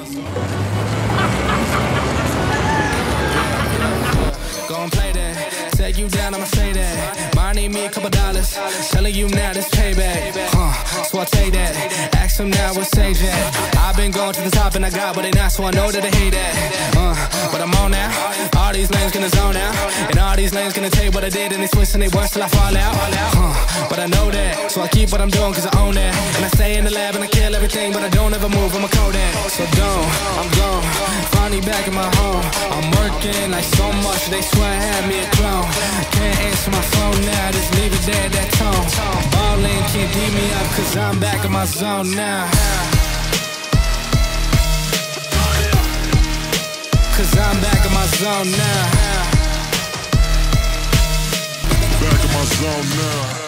Gon' play that, take you down, I'ma say that. Mine need me a couple dollars, telling you now this payback. So I take that, ask them now what's sage at. I've been going to the top and I got what they not, so I know that they hate that. But I'm on now, all these lanes gonna zone out, and all these lanes gonna tell you what I did, and they twist and they worse till I fall out. But I know that, so I keep what I'm doing cause I own that. And I stay in the lab and I kill everything, but I don't ever move, I'm a Kodak. So I'm gone, finally back in my home. I'm working like so much, they swear I had me a clone. Can't answer my phone now, just leave it there, that tone. Ballin' can't beat me up cause I'm back in my zone now. Cause I'm back in my zone now. Back in my zone now.